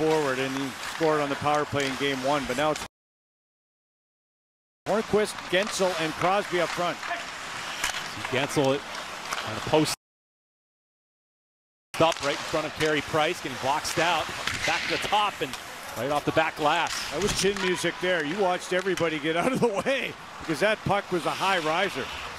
forward, and he scored on the power play in game 1. But now it's Hornqvist, Gensel, and Crosby up front. Gensel on a post up right in front of Carey Price, getting boxed out, back to the top and right off the back glass. That was chin music there. You watched everybody get out of the way because that puck was a high riser.